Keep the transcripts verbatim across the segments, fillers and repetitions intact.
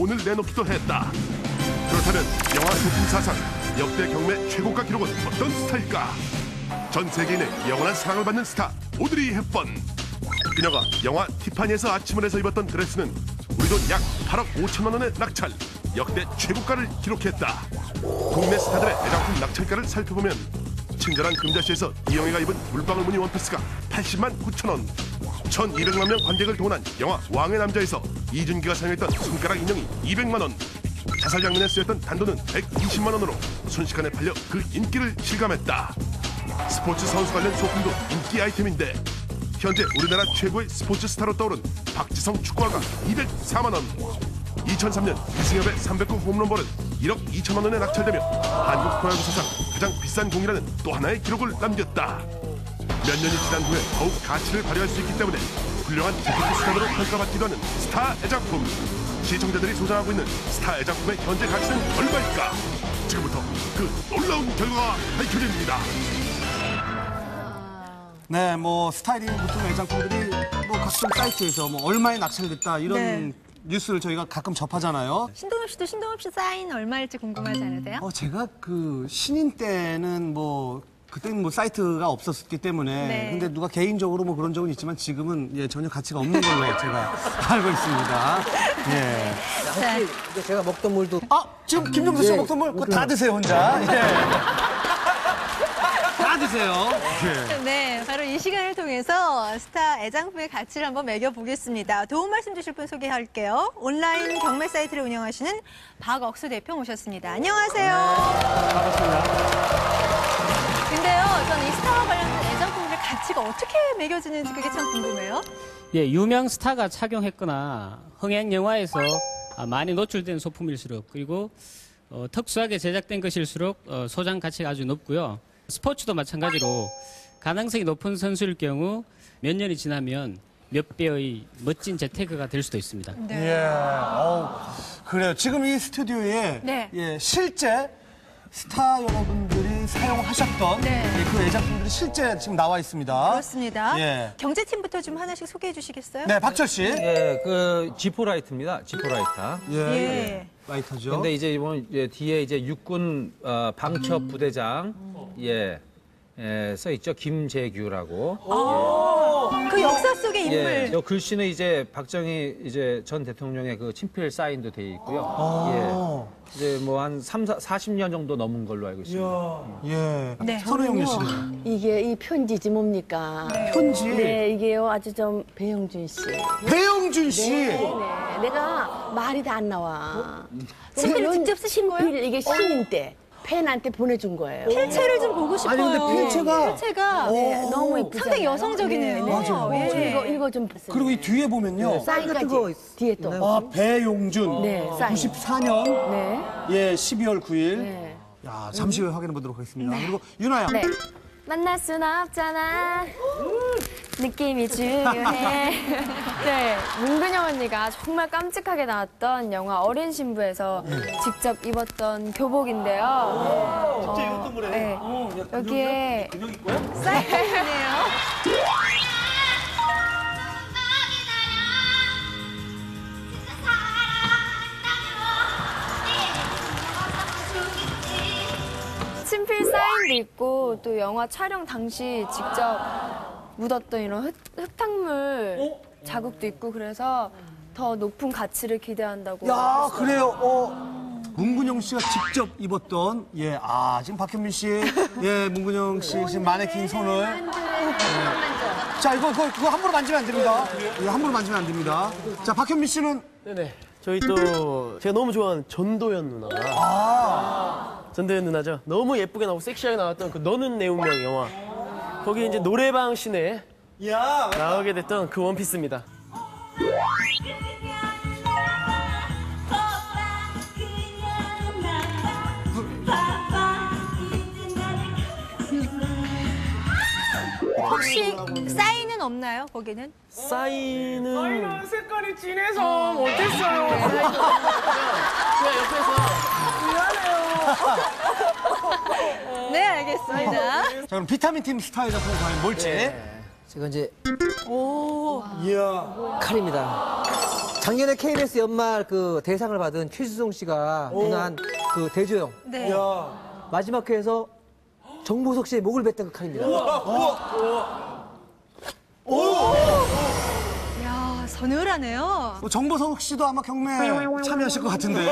돈을 내놓기도 했다. 그렇다면 영화 소품 사상 역대 경매 최고가 기록은 어떤 스타일까? 전 세계인의 영원한 사랑을 받는 스타 오드리 헵번. 그녀가 영화 티파니에서 아침을 해서 입었던 드레스는 우리 돈 약 팔억 오천만 원의 낙찰, 역대 최고가를 기록했다. 국내 스타들의 애장품 낙찰가를 살펴보면 친절한 금자씨에서 이영애가 입은 물방울 무늬 원피스가 팔십만 구천 원, 천이백만 명 관객을 동원한 영화 왕의 남자에서 이준기가 사용했던 손가락 인형이 이백만 원, 자살 장면에 쓰였던 단도는 백이십만 원으로 순식간에 팔려 그 인기를 실감했다. 스포츠 선수 관련 소품도 인기 아이템인데 현재 우리나라 최고의 스포츠 스타로 떠오른 박지성 축구화가 이백사만 원, 이천삼 년 이승엽의 삼백 구 홈런볼은 일억 이천만 원에 낙찰되며 한국 프로야구 사상 가장 비싼 공이라는 또 하나의 기록을 남겼다. 몇 년이 지난 후에 더욱 가치를 발휘할 수 있기 때문에 훌륭한 재테크 수단으로 평가받기도 하는 스타 애장품. 시청자들이 소장하고 있는 스타 애장품의 현재 가치는 얼마일까? 지금부터 그 놀라운 결과가 밝혀집니다. 네, 뭐 스타일링 보통 애장품들이 뭐 각종 사이트에서 뭐 얼마에 낙찰됐다 이런 네. 뉴스를 저희가 가끔 접하잖아요. 신동엽 씨도 신동엽 씨 사인 얼마일지 궁금하지 않으세요? 어, 제가 그 신인 때는 뭐 그때는 뭐 사이트가 없었기 때문에 네. 근데 누가 개인적으로 뭐 그런 적은 있지만 지금은 예, 전혀 가치가 없는 걸로 제가 알고 있습니다. 예. 자, 이제 제가 먹던 물도 아, 지금 김종수 씨 예. 먹던 물 그거 다 드세요 혼자. 예. 다 드세요. 예. 네, 바로 이 시간을 통해서 스타 애장품의 가치를 한번 매겨보겠습니다. 도움 말씀 주실 분 소개할게요. 온라인 경매 사이트를 운영하시는 박억수 대표 모셨습니다. 안녕하세요. 반갑습니다. 근데요, 저는 이 스타와 관련된 애장품들의 가치가 어떻게 매겨지는지 그게 참 궁금해요. 예, 유명 스타가 착용했거나 흥행 영화에서 많이 노출된 소품일수록 그리고 어, 특수하게 제작된 것일수록 어, 소장 가치가 아주 높고요. 스포츠도 마찬가지로 가능성이 높은 선수일 경우 몇 년이 지나면 몇 배의 멋진 재테크가 될 수도 있습니다. 네. 예. 어우, 그래요. 지금 이 스튜디오에 네. 예, 실제 스타 여러분들이 사용하셨던 네. 예, 그 애장품들이 실제 지금 나와 있습니다. 그렇습니다. 예. 경제팀부터 좀 하나씩 소개해 주시겠어요? 네, 박철 씨. 예, 그 지포라이트입니다. 지포라이터. 예. 예. 라이터죠. 근데 이제 이번 이제 뒤에 이제 육군 어, 방첩 부대장 예, 예, 써 있죠. 김재규라고. 그 역사 속의 인물. 예, 저 글씨는 이제 박정희 이제 전 대통령의 그 친필 사인도 돼 있고요. 예. 이제 뭐 한 삼, 사십 년 정도 넘은 걸로 알고 있습니다. 예. 네. 선우영유 씨는 이게 이 편지지 뭡니까? 편지. 네, 이게요 아주 좀 배영준 씨. 배영준 씨. 네, 네. 내가 말이 다 안 나와. 친필을 이건 직접 쓰신 거예요? 친필, 이게 신인 때 팬한테 보내준 거예요. 필체를 좀 보고 싶어요. 아니, 근데 필체가- 필체가 네, 너무 이쁘잖아요. 상당히 여성적이네요. 네, 네. 맞아요. 예. 이거 이거 좀 봤어요. 그리고 이 뒤에 보면요. 사인까지 뒤에 또. 아, 배용준. 네, 사인. 구십사 년 네. 예, 십이월 구일. 네. 야, 잠시 후에 확인해 보도록 하겠습니다. 그리고 윤아야. 네. 만날 순 없잖아. 느낌이 중요해. 네, 문근영 언니가 정말 깜찍하게 나왔던 영화 어린 신부에서 직접 입었던 교복인데요. 진짜 입었던 거래요? 네. 여기에 사인이네요. 친필 사인도 있고 또 영화 촬영 당시 직접 묻었던 이런 흙, 흙탕물 자국도 있고 그래서 더 높은 가치를 기대한다고. 야, 그래요. 어. 문근영 씨가 직접 입었던 예, 아, 지금 박현민 씨, 예, 문근영 씨 지금 마네킹 손을 예. 자, 이거 그거, 그거 함부로 만지면 안 됩니다. 이거 함부로 만지면 안 됩니다. 자, 박현민 씨는 네네. 저희 또 제가 너무 좋아하는 전도연 누나. 전도연 누나죠. 너무 예쁘게 나오고 섹시하게 나왔던 그 너는 내 운명 영화. 거기 이제 노래방 씬에 야, 나오게 됐던 그 원피스입니다. 혹시 사인은 없나요? 거기는? 사인은 색깔이 진해서 못했어요. 그냥 옆에서 네, 알겠습니다. 자, 그럼 비타민 팀 스타일 작품 과연 뭘지? 제가 이제 이야. 칼입니다. 작년에 케이비에스 연말 그 대상을 받은 최수종 씨가 누나한 그 대조영. 네. 마지막 회에서 정보석 씨의 목을 뱉던 그 칼입니다. 야, 서늘하네요. 뭐 정보석 씨도 아마 경매 참여하실 것 같은데.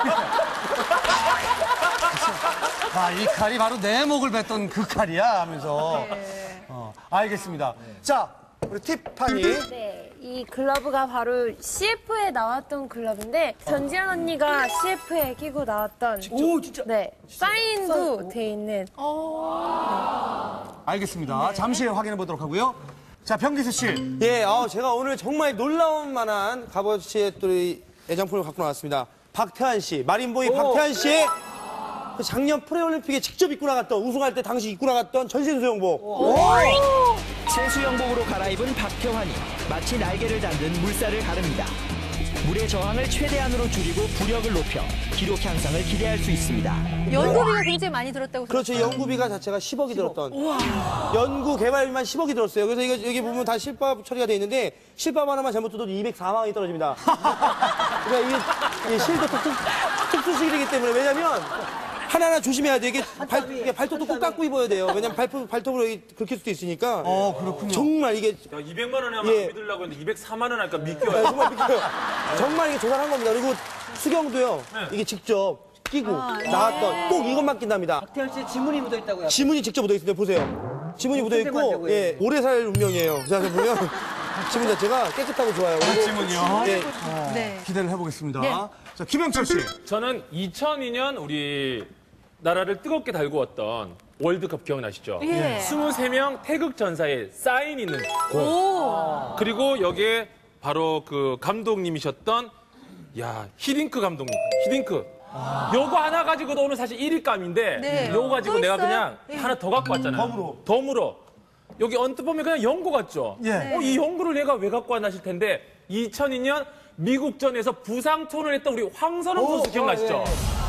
아, 이 칼이 바로 내 목을 뱉던 그 칼이야 하면서. 어, 알겠습니다. 자, 우리 티파니. 네, 이 글러브가 바로 씨에프에 나왔던 글러브인데 전지현 언니가 씨에프에 끼고 나왔던 오, 진짜. 네, 사인도 돼 있는 알겠습니다. 잠시 후에 확인해 보도록 하고요. 자, 병기수 씨. 예, 어, 제가 오늘 정말 놀라운 만한 값어치의 또 이 애장품을 갖고 나왔습니다. 박태환 씨, 마린보이 박태환 씨의 그 작년 프레올림픽에 직접 입고 나갔던, 우승할 때 당시 입고 나갔던 전신 수영복. 새 수영복으로 갈아입은 박태환이 마치 날개를 달든 물살을 가릅니다. 물의 저항을 최대한으로 줄이고 부력을 높여 기록 향상을 기대할 수 있습니다. 연구비가 굉장히 많이 들었다고 그렇죠. 들었어요. 연구비가 자체가 십억이 들었던. 연구 개발비만 십억이 들었어요. 그래서 이거 여기 보면 다 실밥 처리가 돼 있는데 실밥 하나만 잘못 뜯어도 이백사만 원이 떨어집니다. 그러니까 이게, 이게 실도 특, 특수식이기 때문에 왜냐면 하나하나 조심해야 돼. 이게 발, 이게 발톱도 꼭 깎고 입어야 돼요. 왜냐면 발톱, 발톱으로 긁힐 수도 있으니까. 어, 그렇군요. 정말 이게. 야, 이백만 원에 하면 예. 안 믿으려고 했는데 이백사만 원 하니까 네, 믿겨요. 정말 믿겨요. 정말 이게 조사한 겁니다. 그리고 수경도요. 이게 직접 끼고 나왔던 꼭 이것만 낀답니다. 박태환 씨의 지문이 묻어 있다고요? 지문이 직접 묻어 있습니다. 보세요. 지문이 묻어 있고, 예, 오래 살 운명이에요. 자, 보면 지문 자체가 깨끗하고 좋아요. 그리고 지문이요? 예. 네. 기대를 해보겠습니다. 네. 자, 김영철 씨. 저는 이천이 년 우리 나라를 뜨겁게 달구었던 월드컵 기억나시죠? 예. 이십삼 명 태극 전사에 사인 있는 공. 오. 그리고 여기에 바로 그 감독님이셨던 야 히딩크 감독님. 히딩크. 요거 하나 가지고도 오늘 사실 일 위감인데 네. 요거 가지고 또 내가 있어요? 그냥 예. 하나 더 갖고 왔잖아요. 덤으로. 덤으로. 여기 언뜻 보면 그냥 연고 같죠? 예. 어, 이 연고를 얘가 왜 갖고 왔나 하실 텐데 이천이 년 미국전에서 부상 투혼을 했던 우리 황선홍 선수 기억나시죠?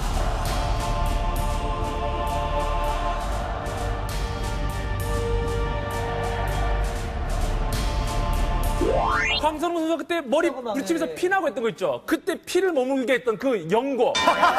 황선홍 선수가 그때 머리 부딪히면서 피 나고 했던 거 있죠? 그때 피를 머물게 했던 그 연고.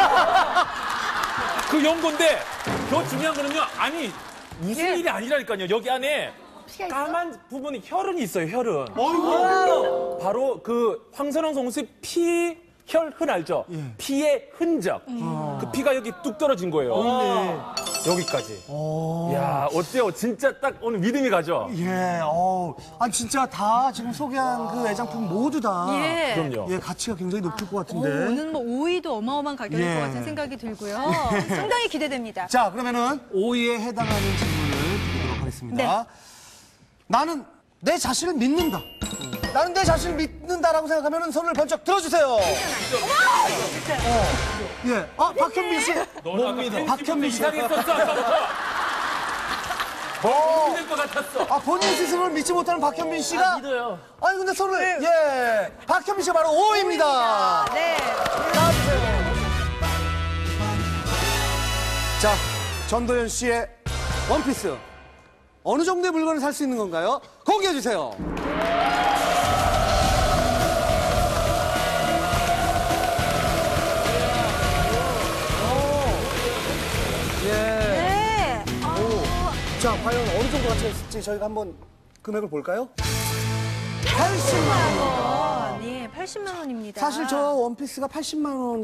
그 연고인데 더 중요한 거는요. 아니 무슨 예. 일이 아니라니까요. 여기 안에 까만 부분이 혈흔이 있어요. 혈흔. 바로 그 황선홍 선수의 피 혈흔 알죠? 피의 흔적. 그 피가 여기 뚝 떨어진 거예요. 여기까지. 야 어때요? 진짜 딱 오늘 믿음이 가죠? 예, 어 아니, 진짜 다 지금 소개한 그 애장품 모두 다. 예. 그럼요. 예, 가치가 굉장히 높을 것 오, 같은데. 오늘 뭐 오 위도 어마어마한 가격일 예. 것 같은 생각이 들고요. 상당히 기대됩니다. 자, 그러면은 오 위에 해당하는 질문을 드리도록 하겠습니다. 네. 나는 내 자신을 믿는다. 나는 내 자신을 믿는다라고 생각하면 손을 번쩍 들어주세요. 어. 예. 아, 박현민 씨. 너는 아까 믿어. 팬심부터 박현민 씨. 이상했었어 아까부터. 어, 믿을 것 같았어. 아, 본인 스스로를 믿지 못하는 박현민 씨가. 믿어요. 아니, 근데 손을. 예. 박현민 씨가 바로 오 위입니다. 네. 나와주세요. 자, 전도연 씨의 원피스. 어느 정도의 물건을 살 수 있는 건가요? 공개해주세요. 네. 자, 과연 어느 정도 가치가 있을지 저희가 한번 금액을 볼까요? 팔십만 원. 예, 팔십만 원입니다. 사실 저 원피스가 팔십만 원